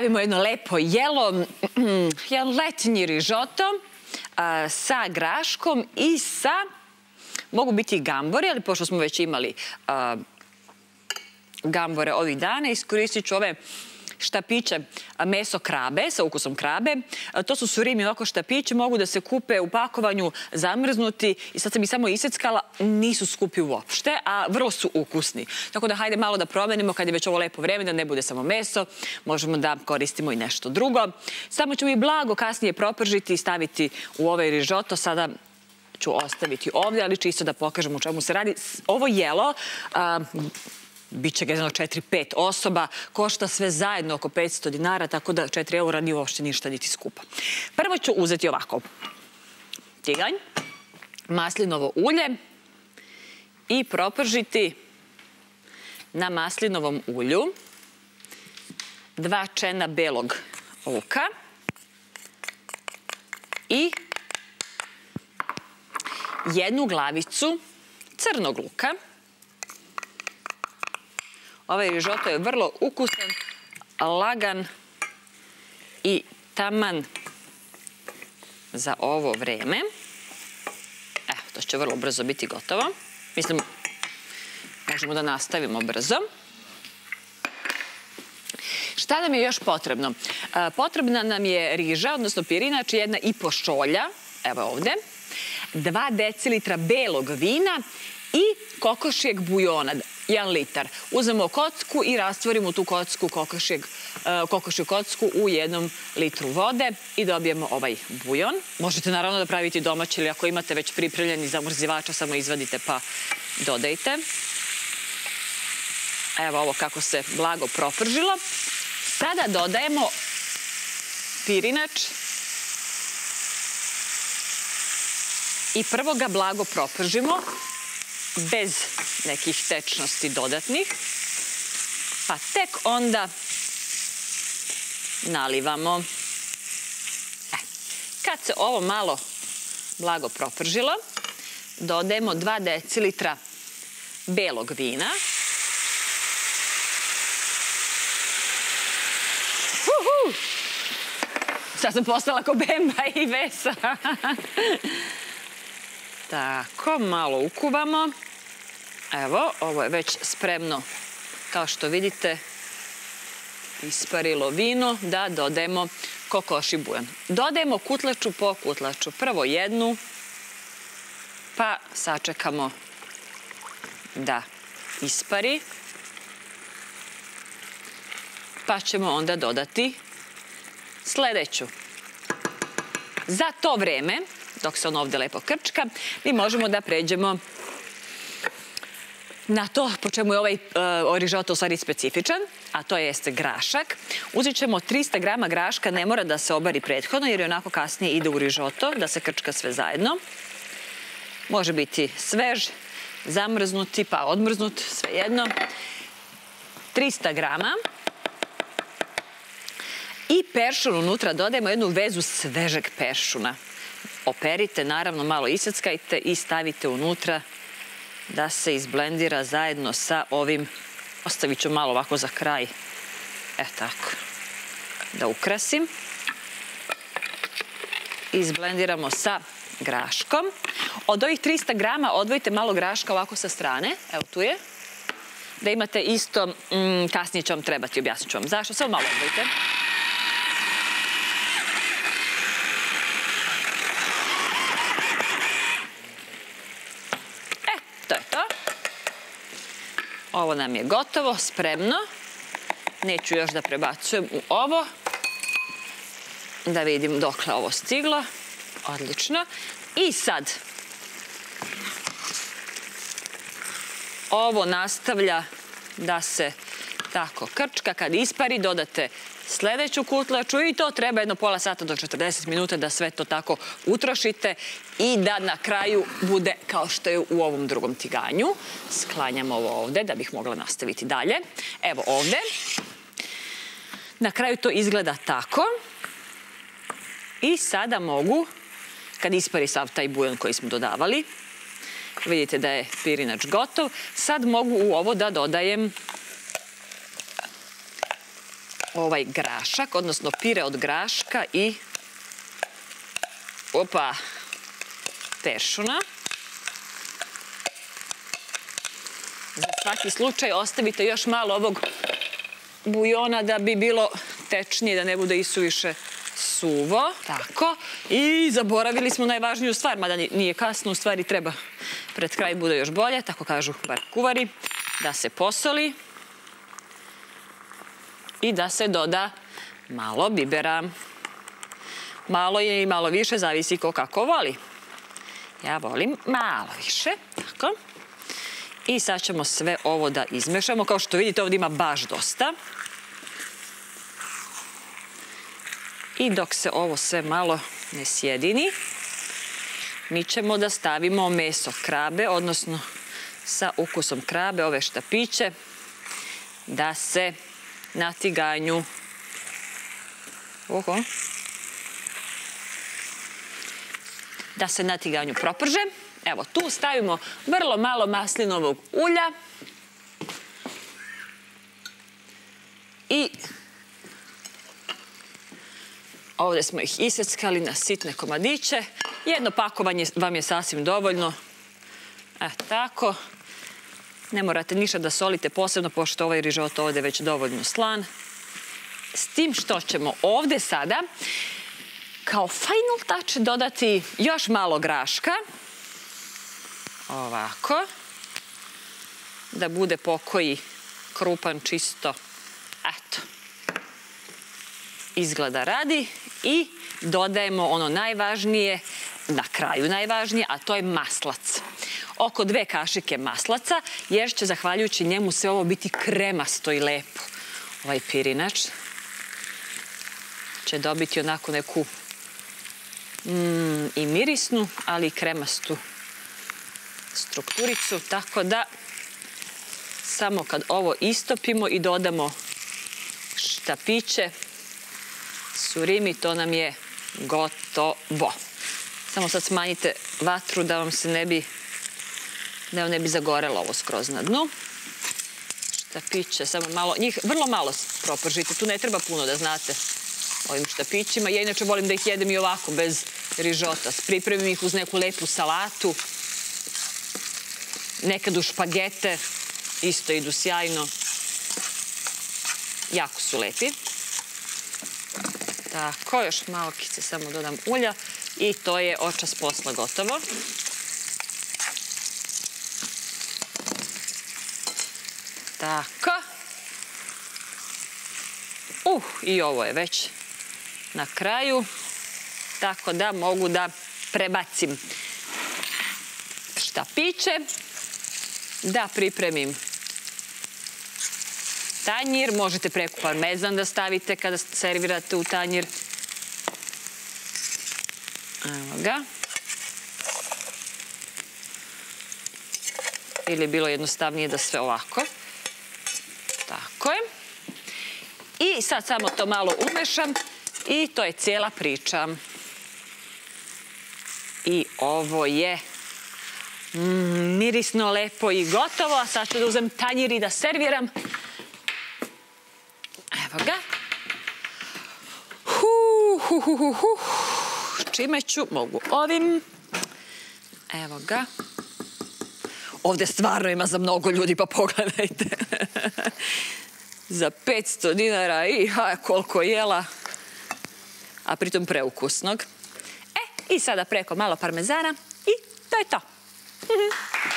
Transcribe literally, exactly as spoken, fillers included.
pravimo jedno lepo jelo, jedan letnji rižoto sa graškom i sa, mogu biti i gambori, ali pošto smo već imali gambore ovih dana, iskoristit ću ove štapiće meso krabe sa ukusom krabe. To su surimi ovako štapići, mogu da se kupe u pakovanju zamrznuti i sad sam ih samo iseckala, nisu skupi uopšte, a vrlo su ukusni. Tako da hajde malo da promenimo kad je već ovo lepo vreme, da ne bude samo meso, možemo da koristimo i nešto drugo. Samo ćemo i blago kasnije propržiti i staviti u ovaj rižoto. Sada ću ostaviti ovdje, ali čisto da pokažem u čemu se radi. Ovo jelo biće ga jedno četiri pet osoba, košta sve zajedno oko petsto dinara, tako da četiri eura nije uopšte ništa niti skupo. Prvo ću uzeti ovako tiganj, maslinovo ulje i propržiti na maslinovom ulju dva čena belog luka i jednu glavicu crnog luka. Ovaj rižoto je vrlo ukusan, lagan i taman za ovo vreme. Evo, to će vrlo brzo biti gotovo. Mislim, možemo da nastavimo brzo. Šta nam je još potrebno? Potrebna nam je riža, odnosno pirinač, jedna i po šolja, evo ovde, dva decilitra belog vina i kokošijeg bujona, jedan litar. Uzmemo kocku i rastvorimo tu kocku, kokošiju kocku u jednom litru vode i dobijemo ovaj bujon. Možete naravno da pravite domaći ili ako imate već pripremljeni zamrzivača, samo izvadite pa dodajte. Evo ovo kako se blago propržilo. Sada dodajemo pirinač i prvo ga blago propržimo bez nekih tečnosti dodatnih, pa tek onda nalivamo. Kad se ovo malo blago propržilo, dodajemo dva decilitra belog vina. Sad sam postala ko Bemba i Vesa. Tako, malo ukuvamo. Evo, ovo je već spremno, kao što vidite, isparilo vino, da dodajemo kokoši bujon. Dodajemo kutlaču po kutlaču. Prvo jednu, pa sačekamo da ispari, pa ćemo onda dodati sledeću. Za to vreme, dok se on ovde lepo krčka, mi možemo da pređemo na to po čemu je ovaj rižoto u stvari specifičan, a to jeste grašak. Uzet ćemo trista grama graška, ne mora da se obari prethodno, jer je onako kasnije ide u rižoto, da se krčka sve zajedno. Može biti svež, zamrznuti, pa odmrznut, svejedno. trista grama. I peršun unutra, dodajemo jednu vezu svežeg peršuna. Operite, naravno malo iseckajte i stavite unutra da se izblendira zajedno sa ovim. Ostavit ću malo ovako za kraj. E tako. Da ukrasim. Izblendiramo sa graškom. Od ovih trista grama odvojite malo graška ovako sa strane. Evo tu je. Da imate isto, kasnije će vam trebati, objasnit ću vam zašto. Samo malo odvojite. Ovo nam je gotovo, spremno. Neću još da prebacujem u ovo. Da vidim dokle ovo stiglo. Odlično. I sad ovo nastavlja da se tako krčka. Kad ispari, dodate sledeću kutlaču i to treba jedno pola sata do četrdeset minuta da sve to tako utrošite i da na kraju bude kao što je u ovom drugom tiganju. Sklanjam ovo ovde da bih mogla nastaviti dalje. Evo ovde. Na kraju to izgleda tako. I sada mogu, kad ispari sav taj bujon koji smo dodavali, vidite da je pirinač gotov, sad mogu u ovo da dodajem ovaj grašak, odnosno pire od graška i opa, peršuna. Za svaki slučaj ostavite još malo ovog bujona da bi bilo tečnije, da ne bude isuviše suvo. Tako. I zaboravili smo najvažniju stvar, mada nije kasno, u stvari treba pred kraj bude još bolje, tako kažu bar kuvari, da se posoli i da se doda malo bibera. Malo je i malo više, zavisi ko kako voli. Ja volim malo više, tako. I sad ćemo sve ovo da izmešamo. Kao što vidite, ovdje ima baš dosta. I dok se ovo sve malo ne sjedini, mi ćemo da stavimo meso krabe, odnosno sa ukusom krabe, ove štapiće, da se na tiganju Oho. da se na tiganju proprže. Evo, tu stavimo vrlo malo maslinovog ulja i ovdje smo ih iseckali na sitne komadiće. Jedno pakovanje vam je sasvim dovoljno. E, tako. Ne morate ništa da solite posebno, pošto ovaj rižoto ovdje je već dovoljno slan. S tim što ćemo ovdje sada kao final touch dodati još malo graška. Ovako. Da bude pokoji krupan čisto. Eto. Izgleda radi. I dodajemo ono najvažnije, na kraju najvažnije, a to je maslac. Oko dve kašike maslaca, jer će zahvaljujući njemu sve ovo biti kremasto i lepo. Ovaj pirinač će dobiti onako neku mm, i mirisnu, ali i kremastu strukturicu, tako da samo kad ovo istopimo i dodamo štapiće surimi, to nam je gotovo. Samo sad smanjite vatru da vam se ne bi da vam ne bi zagorelo ovo skroz na dnu. Štapiće, samo malo, njih vrlo malo propržite, tu ne treba puno da znate ovim štapićima. Ja inače volim da ih jedem i ovako, bez rižota. Pripremim ih uz neku lepu salatu, nekad u špagete, isto idu sjajno. Jako su lepi. Tako, još malo kice samo dodam ulja i to je očas posla gotovo. Tako. Uh, i ovo je već na kraju. Tako da mogu da prebacim štapiće, da pripremim tanjir. Možete preko parmezan da stavite kada servirate u tanjir. Evo ga. Ili je bilo jednostavnije da sve ovako. Tako je. I sad samo to malo umešam i to je cijela priča. I ovo je mm, mirisno, lepo i gotovo. A sad ću da uzem tanjir i da serviram. Evo ga. Hu, hu, hu, hu, hu. Čime ću? Mogu ovim. Evo ga. Ovdje stvarno ima za mnogo ljudi, pa pogledajte. Za petsto dinara i ha, koliko jela, a pritom preukusnog. E, i sada preko malo parmezana i to je to.